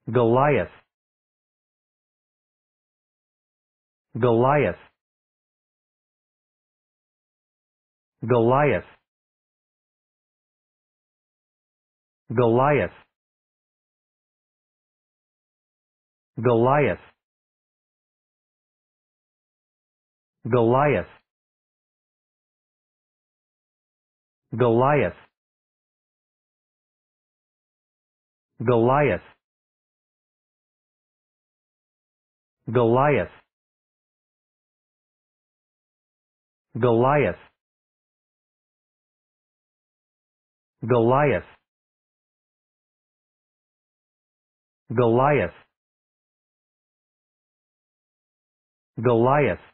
Goliath, Goliath, Goliath, Goliath, Goliath, Goliath, Goliath, Goliath, Goliath, Goliath, Goliath, Goliath, Goliath,